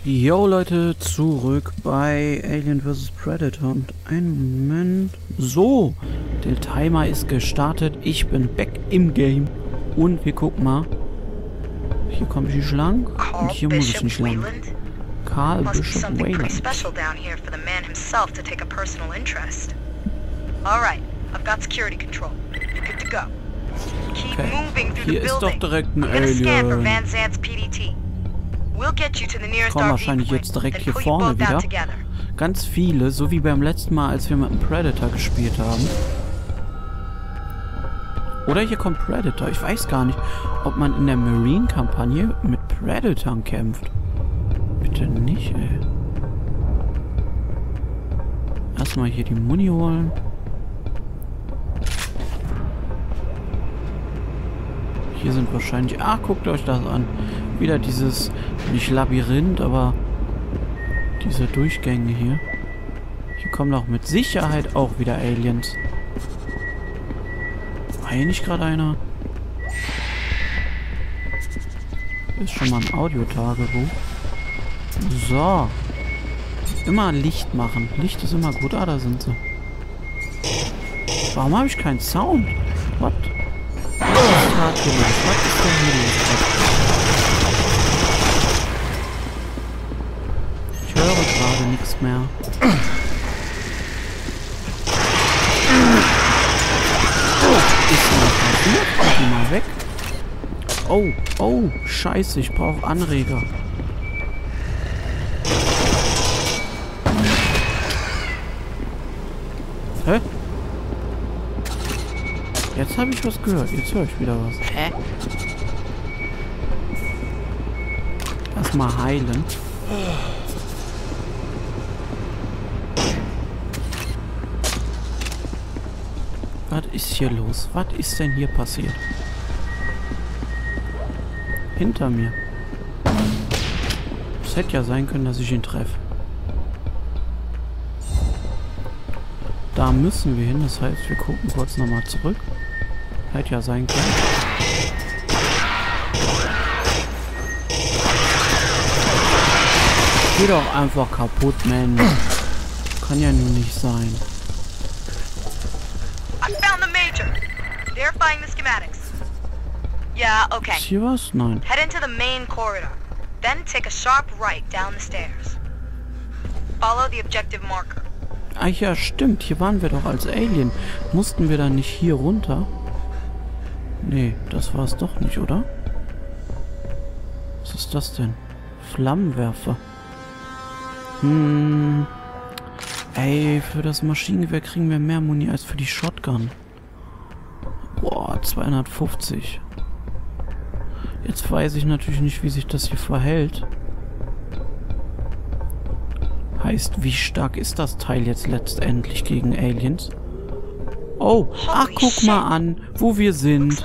Jo Leute, zurück bei Alien vs Predator und einen Moment. So, der Timer ist gestartet, ich bin back im Game und wir gucken mal. Hier komme ich nicht lang und hier muss ich nicht lang. Carl Bishop Wayland. Okay, hier ist doch direkt ein Alien. Kommen wahrscheinlich jetzt direkt hier vorne wieder. Ganz viele, so wie beim letzten Mal, als wir mit dem Predator gespielt haben. Oder hier kommt Predator. Ich weiß gar nicht, ob man in der Marine-Kampagne mit Predatoren kämpft. Bitte nicht, ey. Erstmal hier die Muni holen. Hier sind wahrscheinlich... Ach, guckt euch das an. Wieder dieses... Nicht Labyrinth, aber... Diese Durchgänge hier. Hier kommen auch mit Sicherheit auch wieder Aliens. War hier nicht gerade einer? Ist schon mal ein Audiotagebuch. So. Immer Licht machen. Licht ist immer gut. Ah, da sind sie. Warum habe ich keinen Sound? What? Was ist denn hier los? Ich höre gerade nichts mehr. Ist mal weg. Oh, scheiße, ich brauche Anreger. Hä? Jetzt habe ich was gehört. Jetzt höre ich wieder was. Hä? Erstmal heilen. Was ist hier los? Was ist denn hier passiert? Hinter mir. Es hätte ja sein können, dass ich ihn treffe. Da müssen wir hin. Das heißt, wir gucken kurz nochmal zurück. Hätte ja sein können. Geh doch einfach kaputt, Mensch. Kann ja nur nicht sein. Ist hier was? Nein. Head into the main corridor. Then take a sharp right down the stairs. Follow the objective marker. Ah ja, stimmt. Hier waren wir doch als Alien. Mussten wir dann nicht hier runter? Nee, das war es doch nicht, oder? Was ist das denn? Flammenwerfer. Ey, für das Maschinengewehr kriegen wir mehr Muni als für die Shotgun. Boah, 250. Jetzt weiß ich natürlich nicht, wie sich das hier verhält. Heißt, wie stark ist das Teil jetzt letztendlich gegen Aliens? Oh, ach, guck mal an, wo wir sind.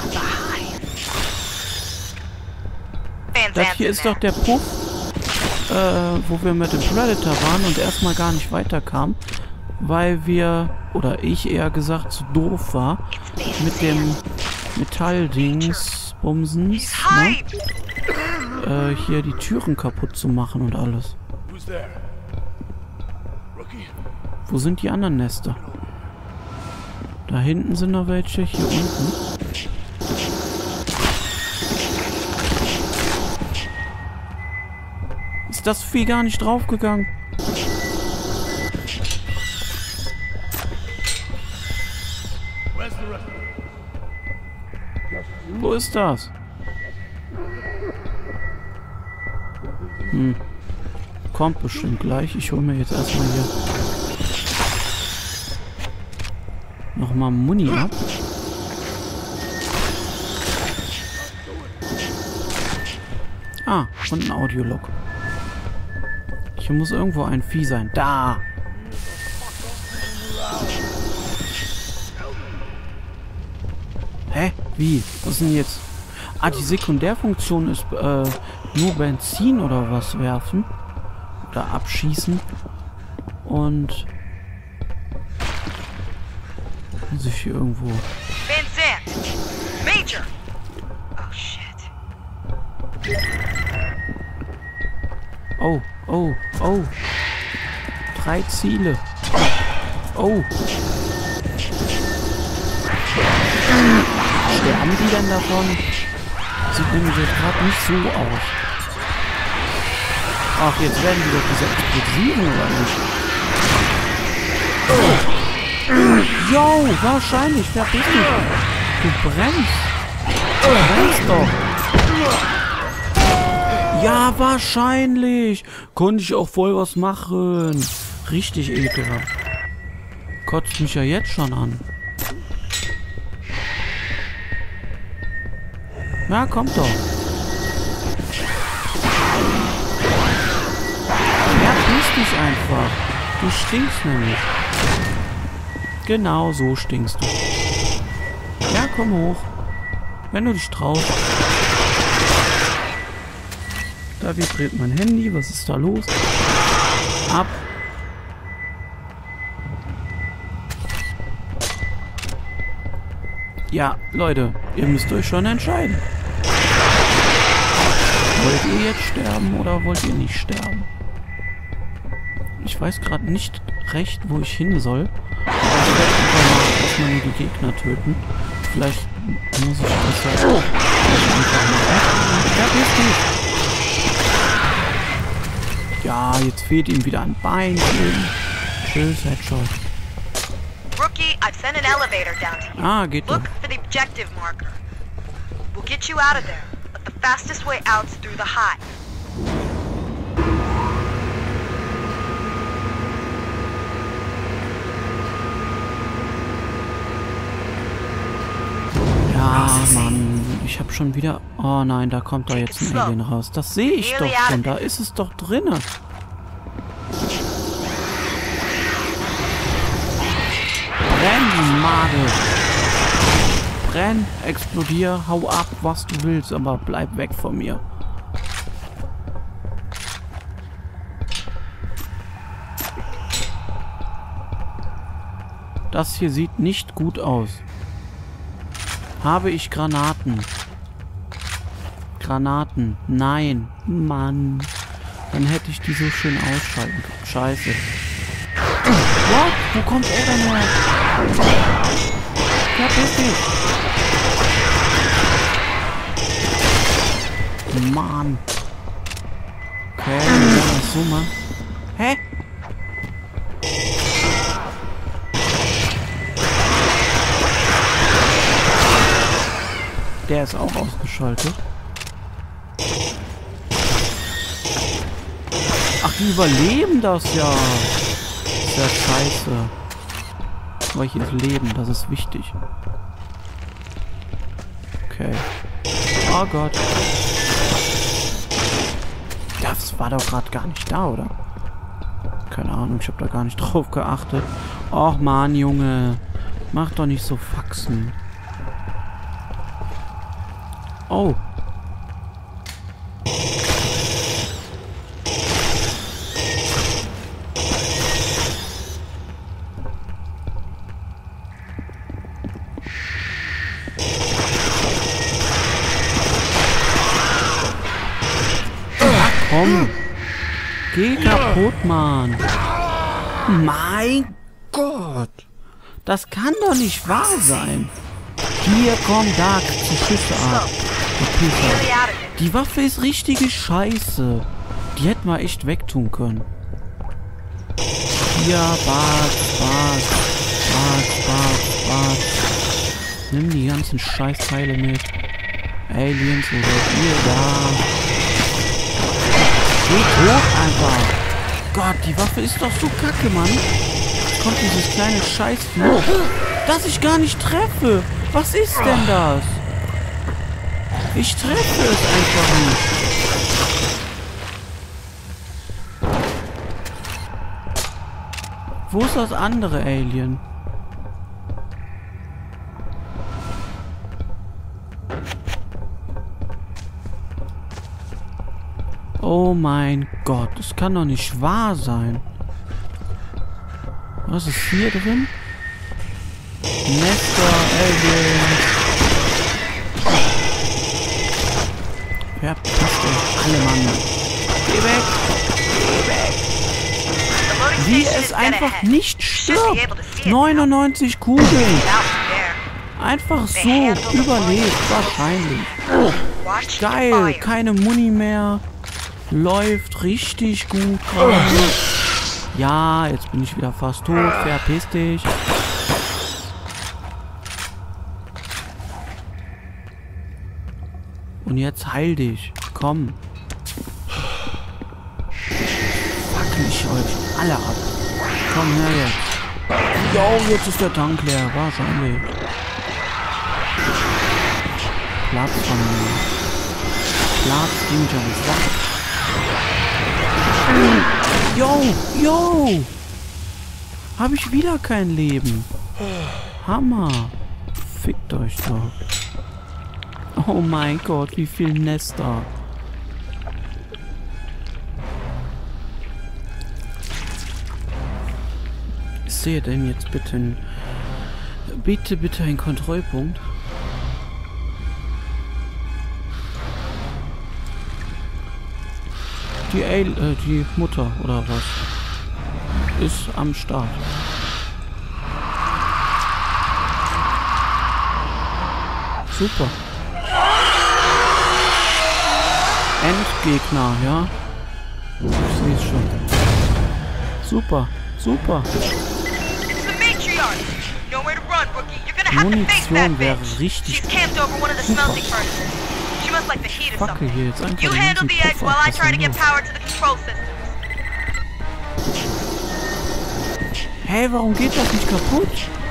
Das hier ist doch der Puff, wo wir mit dem Predator waren und erstmal gar nicht weiterkamen, weil wir, oder ich eher gesagt, zu doof war, mit dem Metalldings, Bumsens, ne? Hier die Türen kaputt zu machen und alles. Wo sind die anderen Nester? Da hinten sind noch welche, hier unten. Ist das Vieh gar nicht draufgegangen? Wo ist das? Kommt bestimmt gleich. Ich hole mir jetzt erstmal hier nochmal Muni ab. Ah, und ein Audiolog. Hier muss irgendwo ein Vieh sein. Da! Hä? Wie? Was ist denn jetzt? Ah, die Sekundärfunktion ist nur Benzin oder was werfen. Oder abschießen. Und... muss ich hier irgendwo... Van Zandt! Major! Oh shit. Oh, oh, oh. 3 Ziele. Oh. Sterben die denn davon? Sieht nämlich jetzt gerade nicht so aus. Ach, jetzt werden die doch diese Explosiven, oder nicht? Jo, wahrscheinlich. Verpiss dich. Du brennst. Du brennst doch. Ja, wahrscheinlich. Konnte ich auch voll was machen. Richtig ekelhaft. Kotzt mich ja jetzt schon an. Na, kommt doch. Ja, grüß dich einfach. Du stinkst nämlich. Genau so stinkst du. Ja, komm hoch. Wenn du dich traust. Da vibriert mein Handy. Was ist da los? Ab. Ja, Leute, ihr müsst euch schon entscheiden. Wollt ihr jetzt sterben oder wollt ihr nicht sterben? Ich weiß gerade nicht recht, wo ich hin soll. Aber ich werde einfach mal erstmal nur die Gegner töten. Vielleicht muss ich das ja einfach machen. Ja, bist du. Ja, jetzt fehlt ihm wieder ein Beinchen. Tschüss, Headshot. Rookie, I've sent an elevator down to you. Ah, geht doch. Look for the objective marker. We'll get you out of there, but the fastest way out's through the hive. Ja, Mann. Ich habe schon wieder... Oh nein, da kommt da jetzt ein Alien raus. Das sehe ich doch schon. Da ist es doch drinne. Brenn, Made. Brenn, explodier, hau ab, was du willst, aber bleib weg von mir. Das hier sieht nicht gut aus. Habe ich Granaten? Granaten. Nein. Mann. Dann hätte ich die so schön ausschalten können. Scheiße. What? Wo kommt er denn her? Verpiss dich. Mann. Okay, dann das so mal. Hä? Der ist auch ausgeschaltet. Ach, die überleben das ja. Ist ja scheiße. Solches Leben, das ist wichtig. Okay. Oh Gott. Das war doch gerade gar nicht da, oder? Keine Ahnung, ich habe da gar nicht drauf geachtet. Och man, Junge. Mach doch nicht so Faxen. Oh. Ach, komm. Geh kaputt, Mann. Mein Gott. Das kann doch nicht wahr sein. Hier, komm, da, kriegst du Schüsse ab. Die Waffe ist richtige Scheiße. Die hätten wir echt wegtun können. Hier, Bart. Nimm die ganzen Scheißteile mit. Aliens, wo seid ihr da? Geh tot einfach. Gott, die Waffe ist doch so kacke, Mann. Jetzt kommt dieses kleine Scheißvieh. Dass ich gar nicht treffe. Was ist denn das? Ich treffe es einfach nicht. Wo ist das andere Alien? Oh mein Gott, das kann doch nicht wahr sein. Was ist hier drin? Nester, Aliens. Verpasst euch alle, Mann. Geh weg! wie es einfach nicht stirbt. 99 Kugeln. Einfach so überlebt, wahrscheinlich. Geil, keine Muni mehr. Läuft richtig gut gerade. Ja, jetzt bin ich wieder fast tot. Verpiss dich. Und jetzt heil dich. Komm. Fuck ich euch alle ab. Komm her jetzt. Jo, jetzt ist der Tank leer. Wahrscheinlich. Platz von mir. Platz, den ich alles sag. Jo, jo. Habe ich wieder kein Leben. Hammer. Fickt euch doch. Oh mein Gott, wie viel Nester. Ich sehe denn jetzt bitte einen Kontrollpunkt. Die Mutter oder was ist am Start. Super. Endgegner, ja. Ich sehe es schon. Super, super. Munition wäre richtig super. Facke hier jetzt einfach in diesen Puffer. Hey, warum geht das nicht kaputt?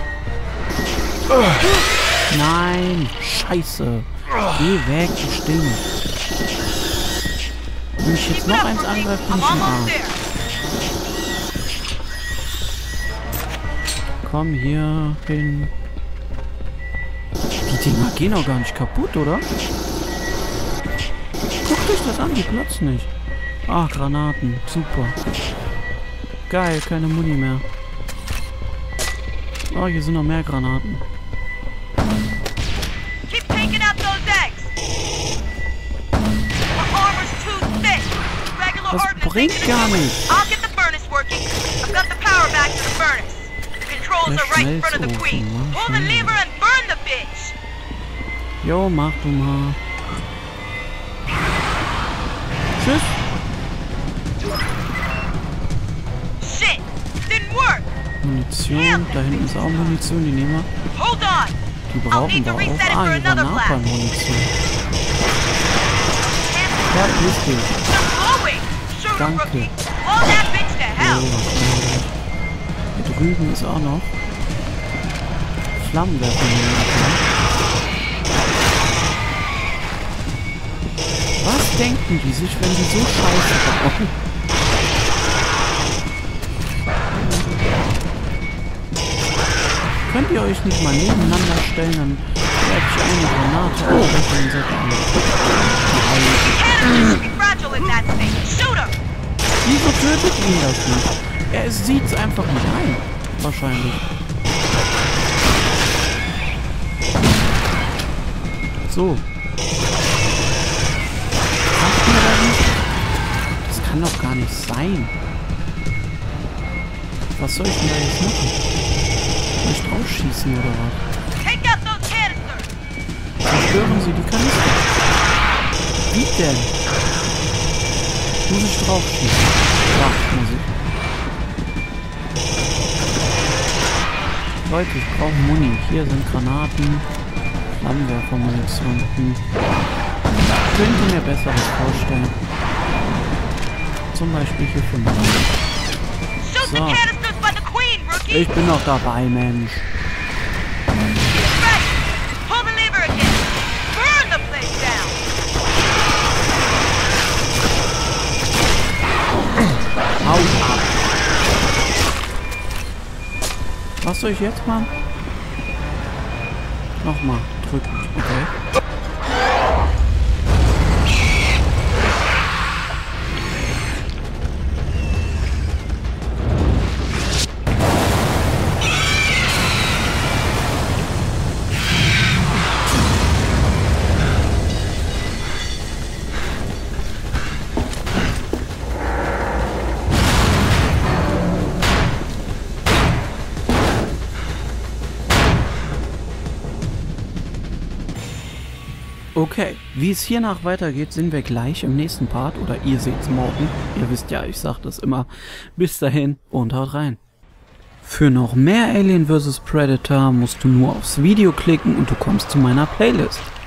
Nein, scheiße. Geh weg, du stinkst. Wenn ich jetzt noch eins angreife, bin ich im Arsch. Komm hier hin. Die Dinger gehen auch gar nicht kaputt, oder? Guckt euch das an, die platzen nicht. Ach, Granaten. Super. Geil, keine Muni mehr. Oh, hier sind noch mehr Granaten. Das bringt gar nichts. Der Schmelzofen, Jo, mach du mal. Tschüss. Munition, da hinten ist auch Munition, die nehmen wir. Die brauchen wir auch. Ah, hier war Napalm-Munition. Ja, richtig. Danke. Hier drüben ist auch noch Flammenwerfer. Was denken die sich, wenn sie so scheiße bauen? Könnt ihr euch nicht mal nebeneinander stellen, dann werde ich eine Granate aufwerfen und seid ihr. Wieso tötet ihn das nicht? Er sieht's einfach nicht ein. Wahrscheinlich. So. Sagt mir das nicht? Das kann doch gar nicht sein. Was soll ich denn da jetzt machen? Nicht draufschießen oder was? Zerstören Sie die Kanister. Wie denn? Muss ich draufschießen? Ja, muss ich. Leute, ich brauche Muni. Hier sind Granaten. Flammenwerfer-Munition. Ich könnte mir Besseres vorstellen. Zum Beispiel hier für Muni. So. Ich bin noch dabei, Mensch. Hau ab. Was soll ich jetzt machen? Nochmal drücken. Okay. Okay, wie es hiernach weitergeht, sehen wir gleich im nächsten Part. Oder ihr seht's morgen. Ihr wisst ja, ich sag das immer. Bis dahin und haut rein. Für noch mehr Alien vs Predator musst du nur aufs Video klicken und du kommst zu meiner Playlist.